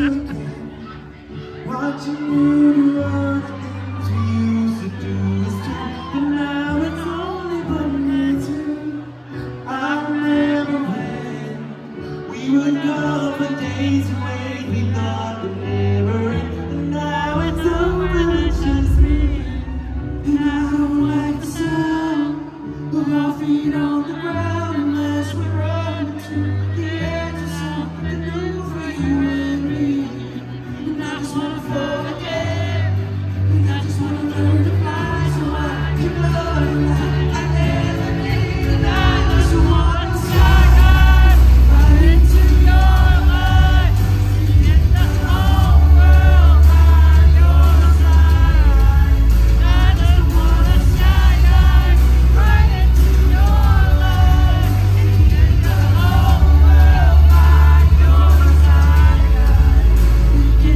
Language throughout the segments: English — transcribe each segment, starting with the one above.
Watching you do all the things we used to do is true, but now it's only but me too. I remember when we would go for days away, we thought we'd never end, and now it's over, it's just me. And I don't like the sound of our feet on the ground unless we run to the edge of something new for you and me. And I just wanna float again, and I just wanna learn to fly so I can love like I never did. And I just wanna skydive right into your life, seeing the whole world by your side. I just wanna skydive right into your life, seeing the whole world by your side. We can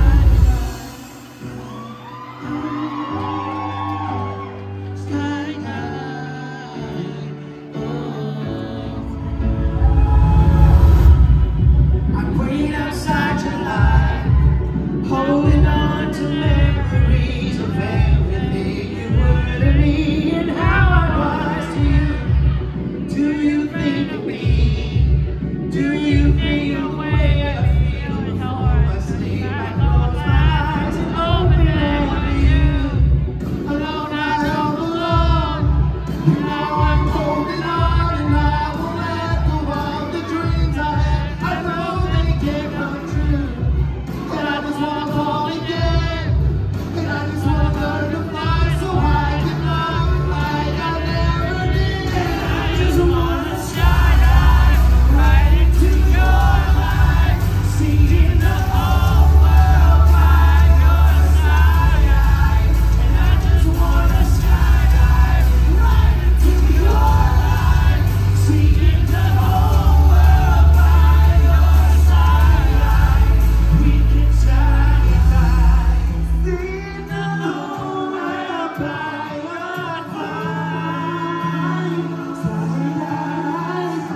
I'm waiting outside your light, holding on to memories of everything you were to me and how I was to you. Do you think of me? Do you think of the way I feel before I sleep? I close my eyes and open them to you. Alone I all alone, and now I'm holding on, and I will let go of the dreams I had. I know they can't come true, and I just wanna fall again, and I just wanna learn to fly so I can love like I never did. And I just wanna skydive right into your life, seeing the whole world by your side. And I just wanna skydive right into your life, seeing the whole world by your side. We can skydive, seeing the whole world by your side. Skydive,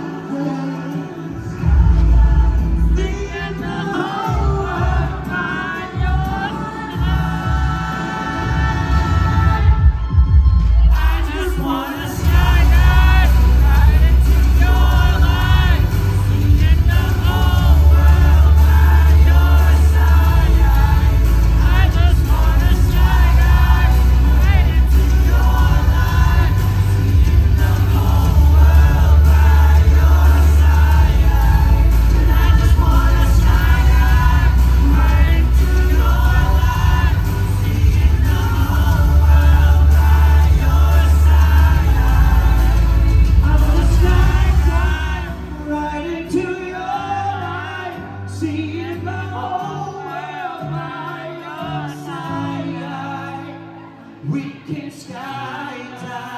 seeing the whole world by your side. I just wanna skydive right into your life, seeing the whole world by your side. I just wanna skydive right into your life, seeing the whole world by your side. And I just wanna skydive right into your life, seeing the whole world by your side. I wanna skydive right into your life, seeing the whole world by your side. We can skydive.